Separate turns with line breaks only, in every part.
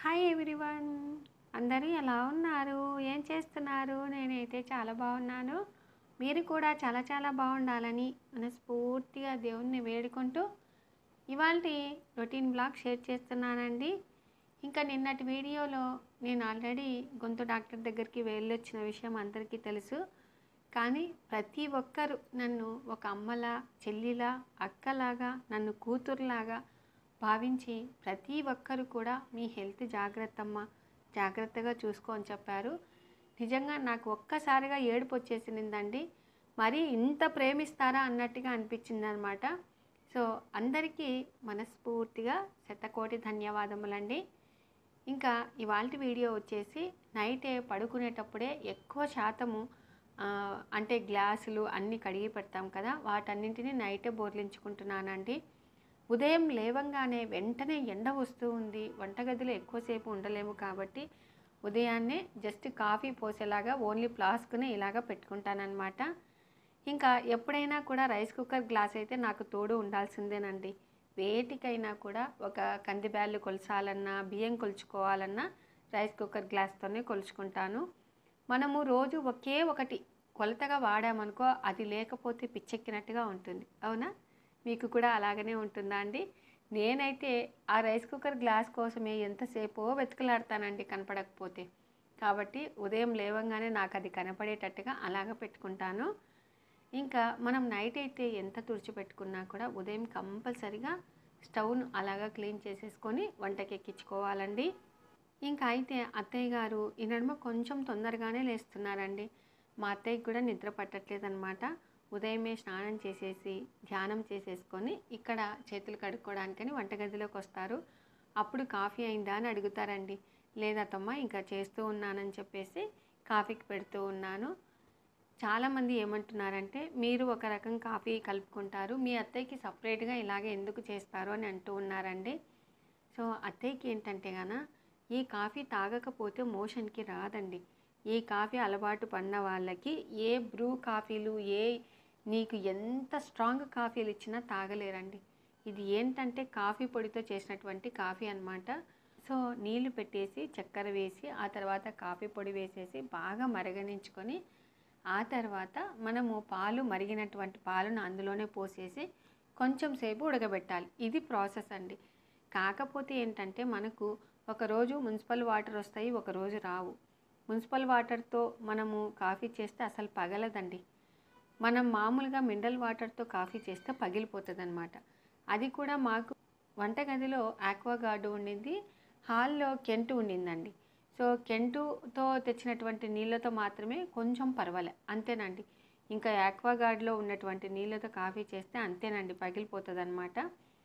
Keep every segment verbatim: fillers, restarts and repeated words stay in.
Hi everyone, అందరూ ఎలా ఉన్నారు? ఏం చేస్తున్నారు? నేనైతే చాలా బాగున్నాను. మీరు కూడా చాలా చాలా బాగుండాలని మనస్ఫూర్తిగా దేవుణ్ణి వేడుకుంటూ ఇవాల్టి రొటీన్ బ్లాగ్ షేర్ చేస్తున్నానండి. ఇంకా నిన్నటి వీడియోలో నేను ఆల్రెడీ గొంతు డాక్టర్ దగ్గరికి వెళ్ళొచ్చిన విషయం అందరికీ తెలుసు. కానీ ప్రతి ఒక్కరు నన్ను ఒక అమ్మలా, చెల్లిలా, అక్కలాగా, నన్ను కూతురులాగా భావించి ప్రతి ఒక్కరు కూడా మీ హెల్త్ జాగ్రత్తమ్మ, జాగ్రత్తగా చూసుకో అని చెప్పారు. నిజంగా నాకు ఒక్కసారిగా ఏడుపు వచ్చేసిందండి. మరి ఇంత ప్రేమిస్తారా అన్నట్టుగా అనిపించింది అనమాట. సో అందరికీ మనస్ఫూర్తిగా శతకోటి ధన్యవాదములండి. ఇంకా ఇవాల్టి వీడియో వచ్చేసి నైటే పడుకునేటప్పుడే ఎక్కువ శాతము అంటే గ్లాసులు అన్నీ కడిగి పెడతాం కదా, వాటన్నింటినీ నైటే బోర్లించుకుంటున్నానండి. ఉదయం లేవంగానే వెంటనే ఎండ వస్తూ ఉంది, వంటగదిలో ఎక్కువసేపు ఉండలేము కాబట్టి ఉదయాన్నే జస్ట్ కాఫీ పోసేలాగా ఓన్లీ ఫ్లాస్క్ని ఇలాగ పెట్టుకుంటానన్నమాట. ఇంకా ఎప్పుడైనా కూడా రైస్ కుక్కర్ గ్లాస్ అయితే నాకు తోడు ఉండాల్సిందేనండి. వేటికైనా కూడా ఒక కంది బ్యాళ్ళు కొలసాలన్నా, బియ్యం కొలుచుకోవాలన్నా రైస్ కుక్కర్ గ్లాస్తోనే కొలుచుకుంటాను. మనము రోజు ఒకే ఒకటి కొలతగా వాడామనుకో అది లేకపోతే పిచ్చెక్కినట్టుగా ఉంటుంది, అవునా? మీకు కూడా అలాగనే ఉంటుందా అండి? నేనైతే ఆ రైస్ కుక్కర్ గ్లాస్ కోసమే ఎంతసేపో వెతుకలాడతానండి కనపడకపోతే. కాబట్టి ఉదయం లేవంగానే నాకు అది కనపడేటట్టుగా అలాగ పెట్టుకుంటాను. ఇంకా మనం నైట్ అయితే ఎంత తుడిచిపెట్టుకున్నా కూడా ఉదయం కంపల్సరిగా స్టవ్ను అలాగా క్లీన్ చేసేసుకొని వంటకి ఎక్కించుకోవాలండి. ఇంకా అయితే అత్తయ్య గారు ఈ నడుమ కొంచెం తొందరగానే లేస్తున్నారండి. మా అత్తయ్యకి కూడా నిద్ర పట్టట్లేదన్నమాట. ఉదయమే స్నానం చేసేసి ధ్యానం చేసేసుకొని ఇక్కడ చేతులు కడుక్కోవడానికని వంటగదిలోకి వస్తారు. అప్పుడు కాఫీ అయిందా అని అడుగుతారండి. లేదత్తమ్మ ఇంకా చేస్తూ ఉన్నానని చెప్పేసి కాఫీకి పెడుతూ ఉన్నాను. చాలామంది ఏమంటున్నారంటే మీరు ఒక రకం కాఫీ కలుపుకుంటారు, మీ అత్తయ్యకి సపరేట్గా ఇలాగే ఎందుకు చేస్తారు అని అంటూ ఉన్నారండి. సో అత్తయ్యకి ఏంటంటే గాన ఈ కాఫీ తాగకపోతే మోషన్కి రాదండి. ఈ కాఫీ అలవాటు పడిన వాళ్ళకి ఏ బ్రూ కాఫీలు, ఏ నీకు ఎంత స్ట్రాంగ్ కాఫీలు ఇచ్చినా తాగలేరండి. ఇది ఏంటంటే కాఫీ పొడితో చేసినటువంటి కాఫీ అన్నమాట. సో నీళ్లు పెట్టేసి చక్కెర వేసి ఆ తర్వాత కాఫీ పొడి వేసేసి బాగా మరగనించుకొని ఆ తర్వాత మనము పాలు మరిగినటువంటి పాలను అందులోనే పోసేసి కొంచెం సేపు ఉడకబెట్టాలి. ఇది ప్రాసెస్ అండి. కాకపోతే ఏంటంటే మనకు ఒకరోజు మున్సిపల్ వాటర్ వస్తాయి, ఒకరోజు రావు. మున్సిపల్ వాటర్తో మనము కాఫీ చేస్తే అసలు పగలదండి. మనం మామూలుగా మినరల్ వాటర్తో కాఫీ చేస్తే పగిలిపోతుంది అనమాట. అది కూడా మాకు వంటగదిలో ఆక్వాగార్డు ఉండింది, హాల్లో కెంటు ఉండిందండి. సో కెంటుతో తెచ్చినటువంటి నీళ్ళతో మాత్రమే కొంచెం పర్వాలే, అంతేనండి. ఇంకా ఆక్వాగార్డులో ఉన్నటువంటి నీళ్ళతో కాఫీ చేస్తే అంతేనండి, పగిలిపోతుంది అనమాట.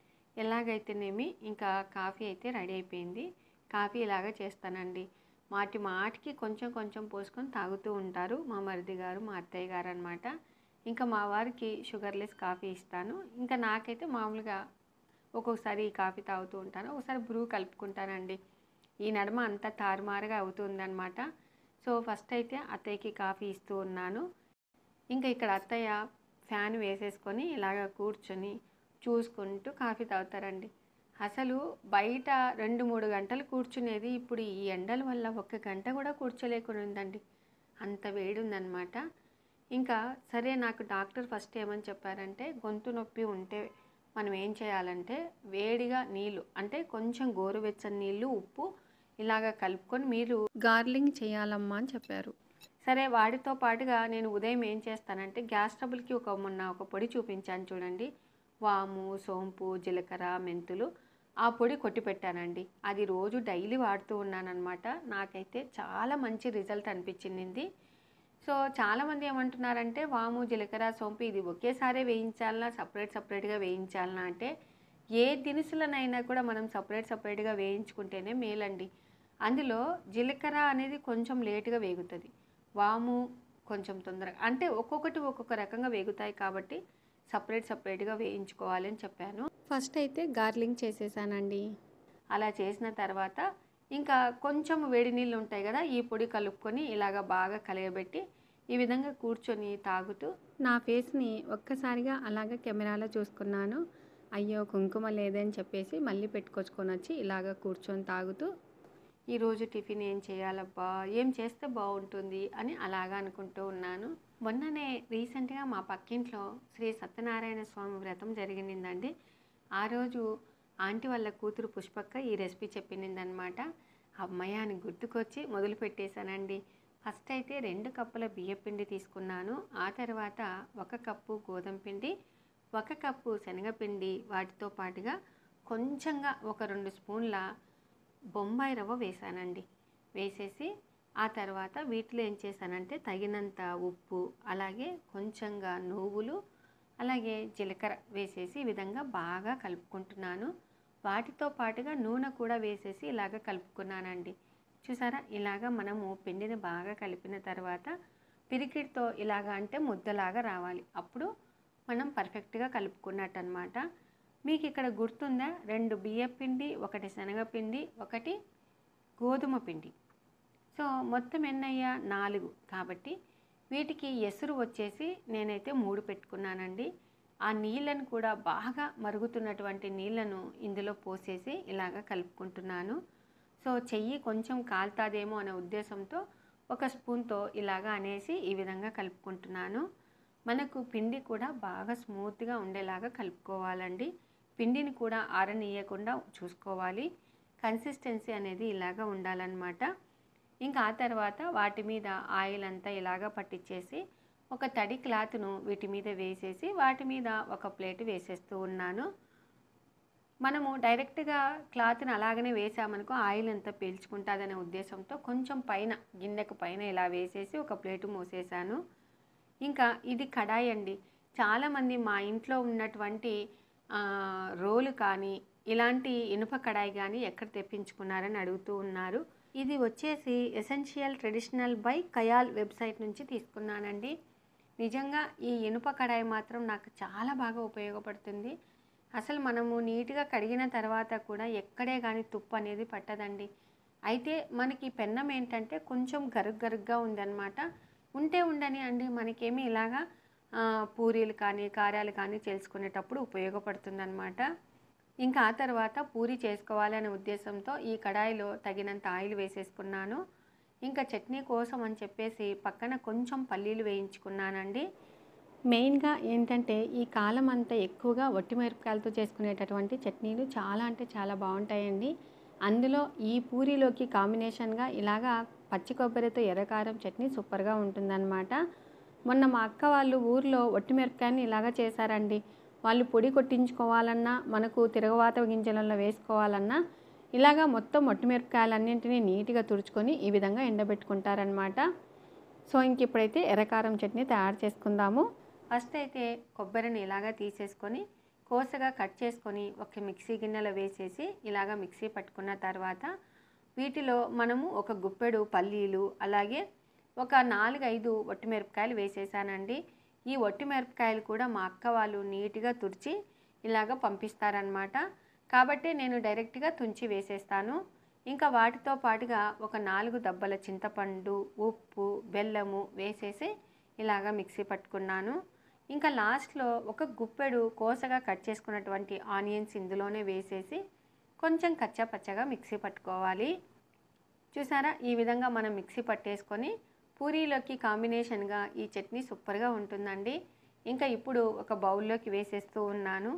ఎలాగైతేనేమి ఇంకా కాఫీ అయితే రెడీ అయిపోయింది. కాఫీ ఇలాగ చేస్తానండి. మాటి మాటికి కొంచెం కొంచెం పోసుకొని తాగుతూ ఉంటారు మా మరిది గారు, మా అత్తయ్య గారు అనమాట. ఇంకా మా వారికి షుగర్లెస్ కాఫీ ఇస్తాను. ఇంకా నాకైతే మామూలుగా ఒక్కొక్కసారి ఈ కాఫీ తాగుతూ ఉంటాను, ఒకసారి బ్రూ కలుపుకుంటానండి. ఈ నడుమ అంతా తారుమారుగా అవుతుందన్నమాట. సో ఫస్ట్ అయితే అత్తయ్యకి కాఫీ ఇస్తూ ఉన్నాను. ఇంకా ఇక్కడ అత్తయ్య ఫ్యాన్ వేసేసుకొని ఇలాగ కూర్చొని చూసుకుంటూ కాఫీ తాగుతారండి. అసలు బయట రెండు మూడు గంటలు కూర్చునేది ఇప్పుడు ఈ ఎండల వల్ల ఒక్క గంట కూడా కూర్చోలేకుండా ఉందండి, అంత వేడి ఉందన్నమాట. ఇంకా సరే నాకు డాక్టర్ ఫస్ట్ ఏమని చెప్పారంటే గొంతు నొప్పి ఉంటే మనం ఏం చేయాలంటే వేడిగా నీళ్ళు అంటే కొంచెం గోరువెచ్చని నీళ్ళు, ఉప్పు ఇలాగ కలుపుకొని మీరు గార్లింగ్ చేయాలమ్మా అని చెప్పారు. సరే వాటితో పాటుగా నేను ఉదయం ఏం చేస్తానంటే గ్యాస్ ట్రబుల్కి ఒక మొన్న ఒక పొడి చూపించాను చూడండి, వాము, సోంపు, జీలకర్ర, మెంతులు, ఆ పొడి కొట్టి పెట్టానండి. అది రోజు డైలీ వాడుతూ ఉన్నానన్నమాట. నాకైతే చాలా మంచి రిజల్ట్ అనిపించింది. సో చాలామంది ఏమంటున్నారంటే వాము, జీలకర్ర, సోంపు ఇది ఒకేసారి వేయించాలన్నా సపరేట్ సపరేట్గా వేయించాలన్నా అంటే ఏ దినుసులనైనా కూడా మనం సపరేట్ సపరేట్గా వేయించుకుంటేనే మేలండి. అందులో జీలకర్ర అనేది కొంచెం లేటుగా వేగుతుంది, వాము కొంచెం తొందరగా, అంటే ఒక్కొక్కటి ఒక్కొక్క రకంగా వేగుతాయి కాబట్టి సపరేట్ సపరేట్గా వేయించుకోవాలి అని చెప్పాను. ఫస్ట్ అయితే గార్లింగ్ చేసేసానండి. అలా చేసిన తర్వాత ఇంకా కొంచెం వేడి నీళ్ళు ఉంటాయి కదా, ఈ పొడి కలుపుకొని ఇలాగ బాగా కలగబెట్టి ఈ విధంగా కూర్చొని తాగుతూ నా ఫేస్ని ఒక్కసారిగా అలాగ కెమెరాలో చూసుకున్నాను. అయ్యో కుంకుమ లేదని చెప్పేసి మళ్ళీ పెట్టుకొచ్చుకొని వచ్చి ఇలాగ కూర్చొని తాగుతూ ఈరోజు టిఫిన్ ఏం చేయాలబ్బా, ఏం చేస్తే బాగుంటుంది అని అలాగా అనుకుంటూ ఉన్నాను. మొన్ననే రీసెంట్గా మా పక్కింట్లో శ్రీ సత్యనారాయణ స్వామి వ్రతం జరిగిందండి. ఆ రోజు ఆంటీ వాళ్ళ కూతురు పుష్పక్క ఈ రెసిపీ చెప్పిందనమాట. అమ్మయ్య అని గుర్తుకొచ్చి మొదలు పెట్టేశానండి. ఫస్ట్ అయితే రెండు కప్పుల బియ్యపిండి తీసుకున్నాను. ఆ తర్వాత ఒక కప్పు గోధుమ పిండి, ఒక కప్పు శనగపిండి, వాటితో పాటుగా కొంచెంగా ఒక రెండు స్పూన్ల బొంబాయి రవ్వ వేసానండి. వేసేసి ఆ తర్వాత వీటిలో ఏం చేశానంటే తగినంత ఉప్పు, అలాగే కొంచెంగా నువ్వులు, అలాగే జీలకర్ర వేసేసి ఈ విధంగా బాగా కలుపుకుంటున్నాను. వాటితో పాటుగా నూనె కూడా వేసేసి ఇలాగ కలుపుకున్నానండి. చూసారా, ఇలాగ మనము పిండిని బాగా కలిపిన తర్వాత పిరికిడితో ఇలాగ అంటే ముద్దలాగా రావాలి. అప్పుడు మనం పర్ఫెక్ట్గా కలుపుకున్నట్టు అనమాట. మీకు ఇక్కడ గుర్తుందా, రెండు బియ్యం పిండి, ఒకటి శనగపిండి, ఒకటి గోధుమ పిండి. సో మొత్తం ఎన్నయ్యా నాలుగు. కాబట్టి వీటికి ఎసురు వచ్చేసి నేనైతే మూడు పెట్టుకున్నానండి. ఆ నీళ్ళను కూడా బాగా మరుగుతున్నటువంటి నీళ్ళను ఇందులో పోసేసి ఇలాగ కలుపుకుంటున్నాను. సో చెయ్యి కొంచెం కాలుతాదేమో అనే ఉద్దేశంతో ఒక స్పూన్తో ఇలాగ అనేసి ఈ విధంగా కలుపుకుంటున్నాను. మనకు పిండి కూడా బాగా స్మూత్గా ఉండేలాగా కలుపుకోవాలండి. పిండిని కూడా ఆరనీయకుండా చూసుకోవాలి. కన్సిస్టెన్సీ అనేది ఇలాగ ఉండాలన్నమాట. ఇంకా ఆ తర్వాత వాటి మీద ఆయిల్ అంతా ఇలాగ పట్టించేసి ఒక తడి క్లాత్ను వీటి మీద వేసేసి వాటి మీద ఒక ప్లేట్ వేసేస్తూ ఉన్నాను. మనము డైరెక్ట్గా క్లాత్ని అలాగనే వేసామనుకో ఆయిల్ అంతా పీల్చుకుంటుందనే ఉద్దేశంతో కొంచెం పైన గిన్నెకు పైన ఇలా వేసేసి ఒక ప్లేటు మూసేసాను. ఇంకా ఇది కడాయి అండి. చాలామంది మా ఇంట్లో ఉన్నటువంటి రోలు కానీ ఇలాంటి ఇనుప కడాయి కానీ ఎక్కడ తెప్పించుకున్నారని అడుగుతూ ఉన్నారు. ఇది వచ్చేసి essential traditional by Kayal website నుంచి తీసుకున్నానండి. నిజంగా ఈ ఇనుప కడాయి మాత్రం నాకు చాలా బాగా ఉపయోగపడుతుంది. అసలు మనము నీట్గా కడిగిన తర్వాత కూడా ఎక్కడే కానీ తుప్పు అనేది పట్టదండి. అయితే మనకి పెన్నం ఏంటంటే కొంచెం గరుగ్ గరుగ్గా ఉందన్నమాట. ఉంటే ఉండని అండి, మనకేమీ ఇలాగా పూరీలు కానీ కారాలు కానీ చేసుకునేటప్పుడు ఉపయోగపడుతుందన్నమాట. ఇంకా ఆ తర్వాత పూరి చేసుకోవాలనే ఉద్దేశంతో ఈ కడాయిలో తగినంత ఆయిల్ వేసేసుకున్నాను. ఇంకా చట్నీ కోసం అని చెప్పేసి పక్కన కొంచెం పల్లీలు వేయించుకున్నానండి. మెయిన్గా ఏంటంటే ఈ కాలం అంతా ఎక్కువగా వట్టిమిరపకాయలతో చేసుకునేటటువంటి చట్నీలు చాలా అంటే చాలా బాగుంటాయండి. అందులో ఈ పూరీలోకి కాంబినేషన్గా ఇలాగా పచ్చి కొబ్బరితో ఎర్రకారం చట్నీ సూపర్గా ఉంటుందన్నమాట. మొన్న మా అక్క వాళ్ళు ఊర్లో వట్టిమిరపకాయని ఇలాగా చేశారండి. వాళ్ళు పొడి కొట్టించుకోవాలన్నా, మనకు తిరగవాత గింజలలో వేసుకోవాలన్నా ఇలాగా మొత్తం వట్టిమిరపకాయలన్నింటినీ నీట్గా తుడుచుకొని ఈ విధంగా ఎండబెట్టుకుంటారనమాట. సో ఇంక ఇప్పుడైతే ఎర్రకారం చట్నీ తయారు చేసుకుందాము. ఫస్ట్ అయితే కొబ్బరిని ఇలాగా తీసేసుకొని కోసగా కట్ చేసుకొని ఒక మిక్సీ గిన్నెలో వేసేసి ఇలాగా మిక్సీ పట్టుకున్న తర్వాత వీటిలో మనము ఒక గుప్పెడు పల్లీలు, అలాగే ఒక నాలుగైదు వట్టిమిరపకాయలు వేసేసానండి. ఈ వట్టిమిరపకాయలు కూడా మా అక్క వాళ్ళు నీట్గా తుడిచి ఇలాగ పంపిస్తారనమాట. కాబట్టి నేను డైరెక్ట్గా తుంచి వేసేస్తాను. ఇంకా వాటితో పాటుగా ఒక నాలుగు దబ్బల చింతపండు, ఉప్పు, బెల్లము వేసేసి ఇలాగ మిక్సీ పట్టుకున్నాను. ఇంకా లాస్ట్లో ఒక గుప్పెడు కోసగా కట్ చేసుకున్నటువంటి ఆనియన్స్ ఇందులోనే వేసేసి కొంచెం కచ్చాపచ్చగా మిక్సీ పట్టుకోవాలి. చూసారా, ఈ విధంగా మనం మిక్సీ పట్టేసుకొని పూరీలోకి కాంబినేషన్గా ఈ చట్నీ సూపర్గా ఉంటుందండి. ఇంకా ఇప్పుడు ఒక బౌల్లోకి వేసేస్తూ ఉన్నాను.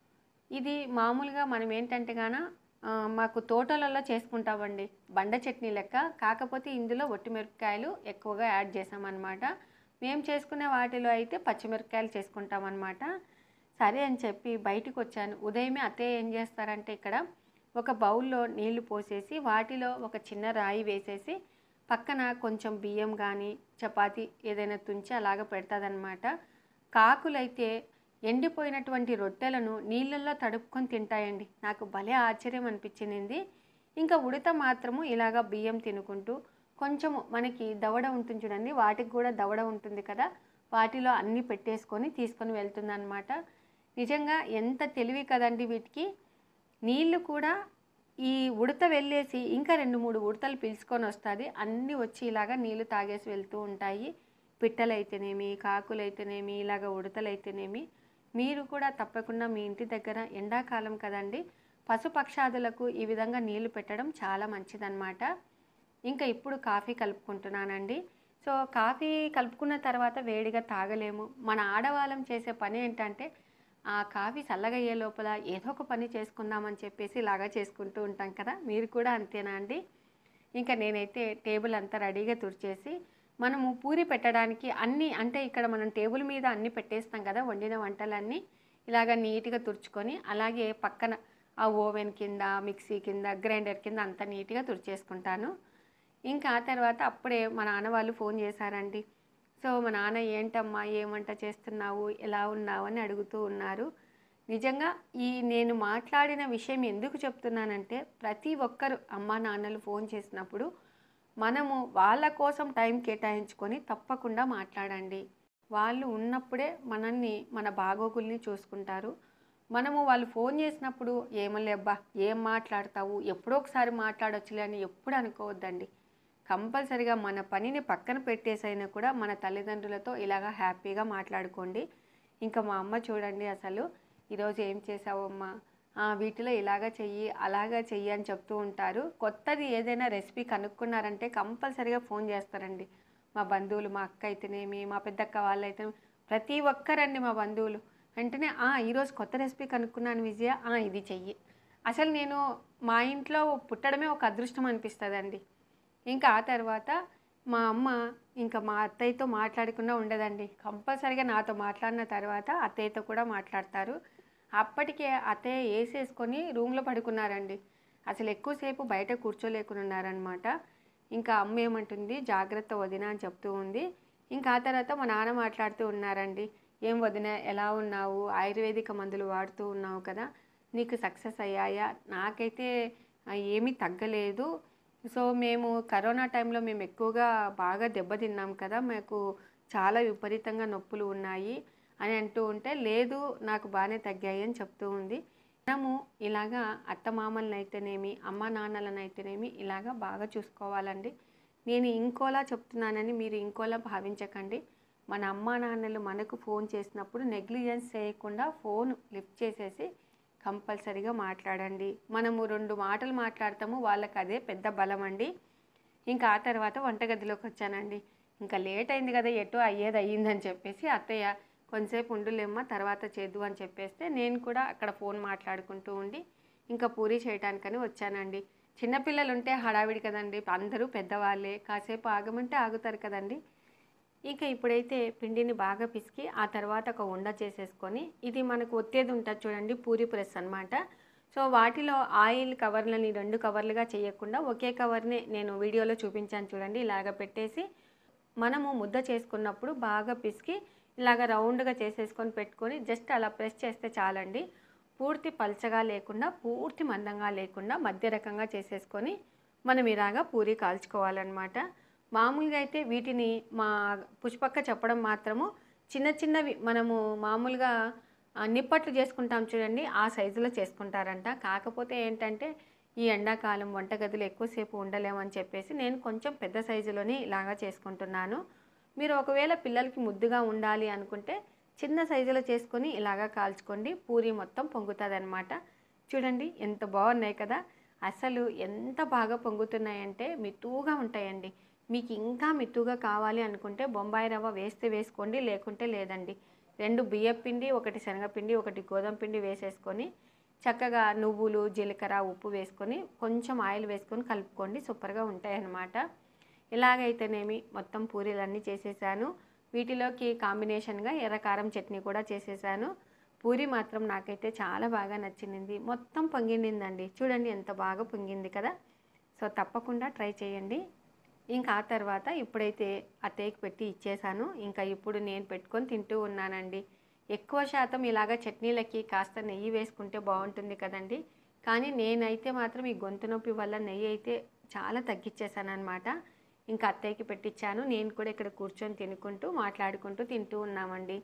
ఇది మామూలుగా మనం ఏంటంటే గాన మాకు తోటలలో చేసుకుంటామండి, బండ చట్నీ లెక్క. కాకపోతే ఇందులో వట్టిమిరపకాయలు ఎక్కువగా యాడ్ చేసామన్నమాట. మేము చేసుకునే వాటిలో అయితే పచ్చిమిరపకాయలు చేసుకుంటామన్నమాట. సరే అని చెప్పి బయటకు వచ్చాను. ఉదయమే అత్తయ్య ఏం చేస్తారంటే ఇక్కడ ఒక బౌల్లో నీళ్లు పోసేసి వాటిలో ఒక చిన్న రాయి వేసేసి పక్కన కొంచెం బియ్యం కానీ చపాతీ ఏదైనా తుంచి అలాగ పెడతాదనమాట. కాకులైతే ఎండిపోయినటువంటి రొట్టెలను నీళ్ళల్లో తడుపుకొని తింటాయండి. నాకు భలే ఆశ్చర్యం అనిపించింది. ఇంకా ఉడత మాత్రము ఇలాగ బియ్యం తినుకుంటూ కొంచెము మనకి దవడ ఉంటుంది చూడండి, వాటికి కూడా దవడ ఉంటుంది కదా, వాటిలో అన్నీ పెట్టేసుకొని తీసుకొని వెళ్తుందన్నమాట. నిజంగా ఎంత తెలివి కదండి వీటికి. నీళ్ళు కూడా ఈ ఉడత వెళ్ళేసి ఇంకా రెండు మూడు ఉడతలు పిలుచుకొని వస్తుంది, అన్నీ వచ్చి ఇలాగ నీళ్ళు తాగేసి వెళ్తూ ఉంటాయి. పిట్టలైతేనేమి, కాకులైతేనేమి, ఇలాగ ఉడతలైతేనేమి. మీరు కూడా తప్పకుండా మీ ఇంటి దగ్గర ఎండాకాలం కదండి పశుపక్షాదులకు ఈ విధంగా నీళ్లు పెట్టడం చాలా మంచిదన్నమాట. ఇంకా ఇప్పుడు కాఫీ కలుపుకుంటున్నానండి. సో కాఫీ కలుపుకున్న తర్వాత వేడిగా తాగలేము. మన ఆడవాళ్ళం చేసే పని ఏంటంటే ఆ కాఫీ చల్లగా అయ్యే లోపల ఏదో ఒక పని చేసుకుందామని చెప్పేసి ఇలాగా చేసుకుంటూ ఉంటాం కదా. మీరు కూడా అంతేనా అండి? ఇంకా నేనైతే టేబుల్ అంతా రెడీగా తుడిచేసి మనము పూరి పెట్టడానికి అన్నీ అంటే ఇక్కడ మనం టేబుల్ మీద అన్నీ పెట్టేస్తాం కదా, వండిన వంటలన్నీ ఇలాగ నీట్గా తుడుచుకొని అలాగే పక్కన ఆ ఓవెన్ కింద, మిక్సీ కింద, గ్రైండర్ కింద అంతా నీట్గా తుడిచేసుకుంటాను. ఇంకా ఆ తర్వాత అప్పుడే మా నాన్న వాళ్ళు ఫోన్ చేశారండి. సో మా నాన్న ఏంటమ్మా ఏం వంట చేస్తున్నావు, ఎలా ఉన్నావు అని అడుగుతూ ఉన్నారు. నిజంగా ఈ నేను మాట్లాడిన విషయం ఎందుకు చెప్తున్నానంటే ప్రతి ఒక్కరు అమ్మా నాన్నలు ఫోన్ చేసినప్పుడు మనము వాళ్ళ కోసం టైం కేటాయించుకొని తప్పకుండా మాట్లాడండి. వాళ్ళు ఉన్నప్పుడే మనల్ని మన బాగోగుల్ని చూసుకుంటారు. మనము వాళ్ళు ఫోన్ చేసినప్పుడు ఏమలే అబ్బా ఏం మాట్లాడతావు, ఎప్పుడో ఒకసారి మాట్లాడొచ్చులే అని ఎప్పుడు అనుకోవద్దండి. కంపల్సరిగా మన పనిని పక్కన పెట్టేసైనా కూడా మన తల్లిదండ్రులతో ఇలాగా హ్యాపీగా మాట్లాడుకోండి. ఇంకా మా అమ్మ చూడండి అసలు ఈరోజు ఏం చేసావమ్మా, వీటిలో ఇలాగా చెయ్యి అలాగా చెయ్యి అని చెప్తూ ఉంటారు. కొత్తది ఏదైనా రెసిపీ కనుక్కున్నారంటే కంపల్సరిగా ఫోన్ చేస్తారండి. మా బంధువులు, మా అక్క అయితేనేమి, మా పెద్దక్క వాళ్ళైతే ప్రతి ఒక్కరండి మా బంధువులు వెంటనే ఈరోజు కొత్త రెసిపీ కనుక్కున్నాను విజయ, ఇది చెయ్యి. అసలు నేను మా ఇంట్లో పుట్టడమే ఒక అదృష్టం అనిపిస్తుందండి. ఇంకా ఆ తర్వాత మా అమ్మ ఇంకా మా అత్తయ్యతో మాట్లాడకుండా ఉండదండి. కంపల్సరిగా నాతో మాట్లాడిన తర్వాత అత్తయ్యతో కూడా మాట్లాడతారు. అప్పటికే అత్తయ్య వేసేసుకొని రూమ్లో పడుకున్నారండి. అసలు ఎక్కువసేపు బయట కూర్చోలేకున్నారనమాట. ఇంకా అమ్మ ఏమంటుంది, జాగ్రత్త వదిన అని చెప్తూ ఉంది. ఇంకా ఆ తర్వాత మా నాన్న మాట్లాడుతూ ఉన్నారండి. ఏం వదిన ఎలా ఉన్నావు, ఆయుర్వేదిక మందులు వాడుతూ ఉన్నావు కదా, నీకు సక్సెస్ అయ్యాయా? నాకైతే ఏమీ తగ్గలేదు. సో మేము కరోనా టైంలో మేము ఎక్కువగా బాగా దెబ్బతిన్నాం కదా, మాకు చాలా విపరీతంగా నొప్పులు ఉన్నాయి అని అంటూ ఉంటే లేదు నాకు బాగానే తగ్గాయి అని చెప్తూ ఉంది. మనము ఇలాగా అత్తమామలను అయితేనేమి అమ్మ నాన్నలను అయితేనేమి ఇలాగా బాగా చూసుకోవాలండి. నేను ఇంకోలా చెప్తున్నానని మీరు ఇంకోలా భావించకండి. మన అమ్మ నాన్నలు మనకు ఫోన్ చేసినప్పుడు నెగ్లిజెన్స్ చేయకుండా ఫోన్ లిఫ్ట్ చేసేసి కంపల్సరీగా మాట్లాడండి. మనము రెండు మాటలు మాట్లాడతాము, వాళ్ళకి అదే పెద్ద బలం అండి. ఇంకా ఆ తర్వాత వంటగదిలోకి వచ్చానండి. ఇంకా లేట్ అయింది కదా, ఎటో అయ్యేది అయ్యిందని చెప్పేసి అత్తయ్య కొంతసేపు ఉండులేమ్మా తర్వాత చేద్దు అని చెప్పేస్తే నేను కూడా అక్కడ ఫోన్ మాట్లాడుకుంటూ ఉండి ఇంకా పూరి చేయడానికని వచ్చానండి. చిన్నపిల్లలు ఉంటే హడావిడి కదండి, అందరూ పెద్దవాళ్ళే, కాసేపు ఆగమంటే ఆగుతారు కదండి. ఇంకా ఇప్పుడైతే పిండిని బాగా పిసికి ఆ తర్వాత ఒక ఉండ చేసేసుకొని, ఇది మనకు ఒత్తేది ఉంటుంది చూడండి, పూరి ప్రెస్ అనమాట. సో వాటిలో ఆయిల్ కవర్లని రెండు కవర్లుగా చేయకుండా ఒకే కవర్ని నేను వీడియోలో చూపించాను చూడండి, ఇలాగ పెట్టేసి మనము ముద్ద చేసుకున్నప్పుడు బాగా పిసికి ఇలాగ రౌండ్గా చేసేసుకొని పెట్టుకొని జస్ట్ అలా ప్రెస్ చేస్తే చాలండి. పూర్తి పల్చగా లేకుండా పూర్తి మందంగా లేకుండా మధ్య రకంగా చేసేసుకొని మనం ఇలాగా పూరి కాల్చుకోవాలన్నమాట. మామూలుగా అయితే వీటిని మా పుష్పక్క చెప్పడం మాత్రము చిన్న చిన్నవి మనము మామూలుగా నిప్పట్లు చేసుకుంటాం చూడండి, ఆ సైజులో చేసుకుంటారంట. కాకపోతే ఏంటంటే ఈ ఎండాకాలం వంటగదిలో ఎక్కువసేపు ఉండలేమని చెప్పేసి నేను కొంచెం పెద్ద సైజులోనే ఇలాగా చేసుకుంటున్నాను. మీరు ఒకవేళ పిల్లలకి ముద్దుగా ఉండాలి అనుకుంటే చిన్న సైజులో చేసుకొని ఇలాగా కాల్చుకోండి, పూరి మొత్తం పొంగుతుంది అనమాట. చూడండి ఎంత బాగున్నాయి కదా, అసలు ఎంత బాగా పొంగుతున్నాయంటే మిట్టుగా ఉంటాయండి. మీకు ఇంకా మిట్టుగా కావాలి అనుకుంటే బొంబాయి రవ్వ వేస్తే వేసుకోండి, లేకుంటే లేదండి. రెండు బియ్యం పిండి, ఒకటి శనగపిండి, ఒకటి గోధుమ పిండి వేసేసుకొని చక్కగా నువ్వులు, జీలకర్ర, ఉప్పు వేసుకొని కొంచెం ఆయిల్ వేసుకొని కలుపుకోండి, సూపర్గా ఉంటాయి అన్నమాట. ఇలాగైతేనేమి మొత్తం పూరీలన్నీ చేసేసాను. వీటిలోకి కాంబినేషన్గా ఎర్రకారం చట్నీ కూడా చేసేసాను. పూరి మాత్రం నాకైతే చాలా బాగా నచ్చింది, మొత్తం పొంగిండిందండి. చూడండి ఎంత బాగా పొంగింది కదా. సో తప్పకుండా ట్రై చేయండి. ఇంకా ఆ తర్వాత ఇప్పుడైతే అత్తయ్యకి పెట్టి ఇచ్చేసాను. ఇంకా ఇప్పుడు నేను పెట్టుకొని తింటూ ఉన్నానండి. ఎక్కువ శాతం ఇలాగ చట్నీలకి కాస్త నెయ్యి వేసుకుంటే బాగుంటుంది కదండి, కానీ నేనైతే మాత్రం ఈ గొంతు నొప్పి వల్ల నెయ్యి అయితే చాలా తగ్గించేసాను అనమాట. ఇంకా అత్తయ్యకి పెట్టించాను, నేను కూడా ఇక్కడ కూర్చొని తినుకుంటూ మాట్లాడుకుంటూ తింటూ ఉన్నామండి.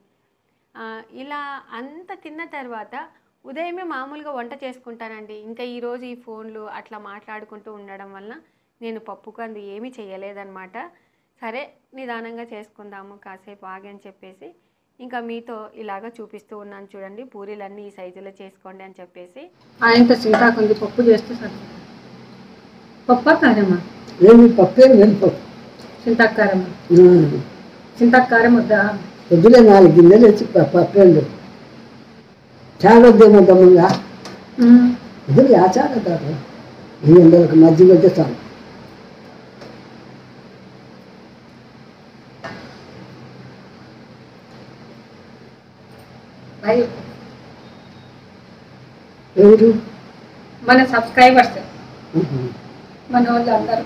ఇలా అంత తిన్న తర్వాత ఉదయమే మామూలుగా వంట చేసుకుంటానండి. ఇంకా ఈరోజు ఈ ఫోన్లు అట్లా మాట్లాడుకుంటూ ఉండడం వల్ల నేను పప్పు కంది ఏమీ చేయలేదన్నమాట. సరే నిదానంగా చేసుకుందాము కాసేపు ఆగని చెప్పేసి ఇంకా మీతో ఇలాగ చూపిస్తూ ఉన్నాను చూడండి. పూరీలన్నీ ఈ సైజులో చేసుకోండి అని చెప్పేసి.
ఆయనతో చింతాకుంది పప్పు చేస్తే సరే. పప్పు కారమా?
ఏమి పప్పే మినపప్పు.
చింతకారమా? చింతకారం వద్దా?
వద్దులే, నాలుగు గిన్నెలు వచ్చి పప్పండు చాలొద్దేమో దమ్ముగా. వద్దులే ఆ చాలతారు. ఈ ఎండలకు మజ్జిగ వచ్చే చాలు. ఎవరు?
మన సబ్స్క్రైబర్స్, మన వాళ్ళు అందరూ.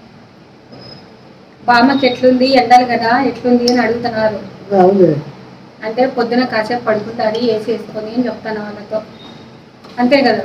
బామ్మకి ఎట్లుంది, ఎండలు కదా ఎట్లుంది అని అడుగుతున్నారు.
అవును,
అంటే పొద్దున కాసేపు పడుకుంటారు ఏసీ వేసుకొని అని చెప్తాను వాళ్ళతో. అంతే కదా?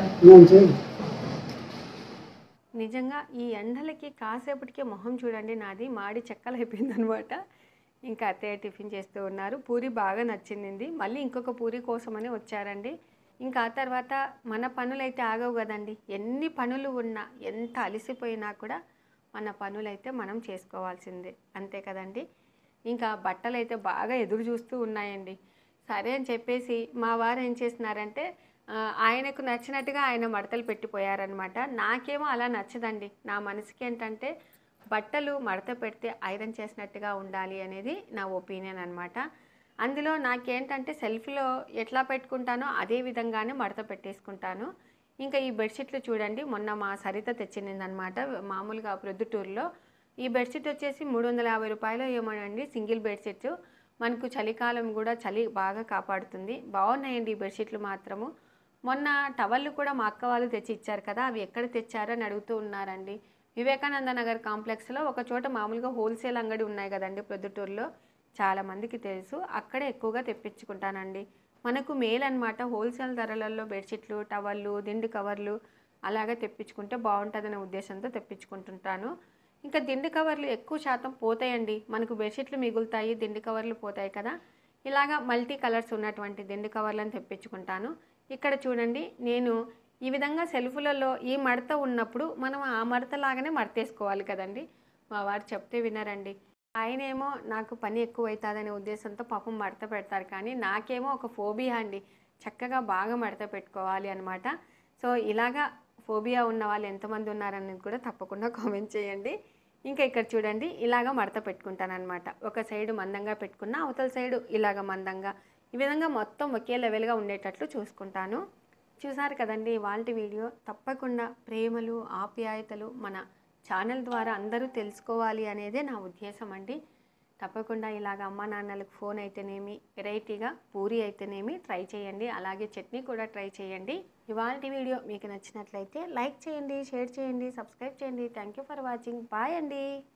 నిజంగా ఈ ఎండలకి కాసేపటికే మొహం చూడండి నాది మాడి చెక్కలు అయిపోయింది అనమాట. ఇంకా అత్తయ్య టిఫిన్ చేస్తూ ఉన్నారు. పూరి బాగా నచ్చింది. మళ్ళీ ఇంకొక పూరి కోసమని వచ్చారండి. ఇంకా ఆ తర్వాత మన పనులైతే ఆగవు కదండి. ఎన్ని పనులు ఉన్నా, ఎంత అలసిపోయినా కూడా మన పనులైతే మనం చేసుకోవాల్సిందే, అంతే కదండి. ఇంకా బట్టలు అయితే బాగా ఎదురు చూస్తూ ఉన్నాయండి. సరే అని చెప్పేసి మా వారు ఏం చేస్తున్నారంటే ఆయనకు నచ్చినట్టుగా ఆయన మడతలు పెట్టిపోయారనమాట. నాకేమో అలా నచ్చదండి. నా మనసుకి ఏంటంటే బట్టలు మడత పెడితే ఐరన్ చేసినట్టుగా ఉండాలి అనేది నా ఒపీనియన్ అనమాట. అందులో నాకేంటంటే సెల్ఫ్లో ఎట్లా పెట్టుకుంటానో అదే విధంగానే మడత పెట్టేసుకుంటాను. ఇంకా ఈ బెడ్షీట్లు చూడండి, మొన్న మా సరిత తెచ్చిందనమాట మామూలుగా ప్రొద్దుటూరులో. ఈ బెడ్షీట్ వచ్చేసి మూడు వందల యాభై రూపాయలు ఏమోనండి సింగిల్ బెడ్షీట్. మనకు చలికాలం కూడా చలి బాగా కాపాడుతుంది. బాగున్నాయండి ఈ బెడ్షీట్లు మాత్రము. మొన్న టవళ్ళు కూడా మా అక్క వాళ్ళు తెచ్చి ఇచ్చారు కదా, అవి ఎక్కడ తెచ్చారని అడుగుతూ ఉన్నారండి. వివేకానంద నగర్ కాంప్లెక్స్లో ఒక చోట మామూలుగా హోల్సేల్ అంగడి ఉన్నాయి కదండి ప్రొద్దుటూరులో, చాలామందికి తెలుసు. అక్కడే ఎక్కువగా తెప్పించుకుంటానండి. మనకు మేల్ అనమాట. హోల్సేల్ ధరలలో బెడ్షీట్లు, టవళ్ళు, దిండు కవర్లు అలాగే తెప్పించుకుంటే బాగుంటుందనే ఉద్దేశంతో తెప్పించుకుంటుంటాను. ఇంకా దిండు కవర్లు ఎక్కువ శాతం పోతాయండి. మనకు బెడ్షీట్లు మిగులుతాయి, దిండు కవర్లు పోతాయి కదా. ఇలాగా మల్టీ కలర్స్ ఉన్నటువంటి దిండు కవర్లను తెప్పించుకుంటాను. ఇక్కడ చూడండి, నేను ఈ విధంగా సెల్ఫ్లలో ఈ మడత ఉన్నప్పుడు మనం ఆ మడత లాగానే మడతేసుకోవాలి కదండి. మా వారు చెప్తే వినరండి. ఆయనేమో నాకు పని ఎక్కువ అవుతుందనే ఉద్దేశంతో పాపం మడత పెడతారు, కానీ నాకేమో ఒక ఫోబియా అండి, చక్కగా బాగా మడత పెట్టుకోవాలి అనమాట. సో ఇలాగా ఫోబియా ఉన్న వాళ్ళు ఎంతమంది ఉన్నారనేది కూడా తప్పకుండా కామెంట్ చేయండి. ఇంకా ఇక్కడ చూడండి, ఇలాగ మడత పెట్టుకుంటాను అనమాట. ఒక సైడు మందంగా పెట్టుకున్న అవతల సైడు ఇలాగ మందంగా, ఈ విధంగా మొత్తం ఒకే లెవెల్గా ఉండేటట్లు చూసుకుంటాను. చూసారు కదండి ఇవాల్టి వీడియో. తప్పకుండా ప్రేమలు, ఆప్యాయతలు మన ఛానల్ ద్వారా అందరూ తెలుసుకోవాలి అనేదే నా ఉద్దేశం అండి. తప్పకుండా ఇలాగ అమ్మ నాన్నలకు ఫోన్ అయితేనేమి, వెరైటీగా పూరి అయితేనేమి ట్రై చేయండి. అలాగే చట్నీ కూడా ట్రై చేయండి. ఇవాల్టి వీడియో మీకు నచ్చినట్లయితే లైక్ చేయండి, షేర్ చేయండి, సబ్స్క్రైబ్ చేయండి. Thank you for watching. Bye అండి.